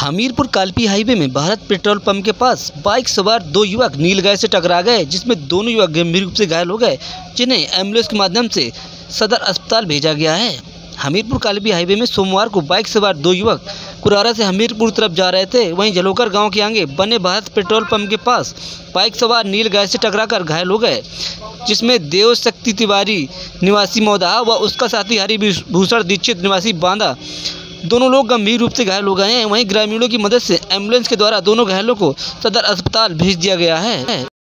Hamirpur Kalpi highway में Bharat petrol pump के पास bike सवार दो युवक नीलगाय से टकरा गए, जिसमें दोनों युवक गंभीर रूप से घायल हो गए, जिन्हें एम्बुलेंस के माध्यम से सदर अस्पताल भेजा गया है। हमीरपुर कालपी हाईवे में सोमवार को बाइक सवार दो युवक कुरारा से हमीरपुर तरफ जा रहे थे। वहीं जलोकर गांव के आगे बने भारत पेट्रोल पंप के पास बाइक सवार नीलगाय से टकराकर घायल हो गए, जिसमें देव शक्ति तिवारी निवासी मौदा व उसका साथी हरिभूषण दीक्षित निवासी बांदा दोनों लोग गंभीर रूप से घायल हो गए हैं। वहीं ग्रामीणों की मदद से एम्बुलेंस के द्वारा दोनों घायलों को सदर अस्पताल भेज दिया गया है।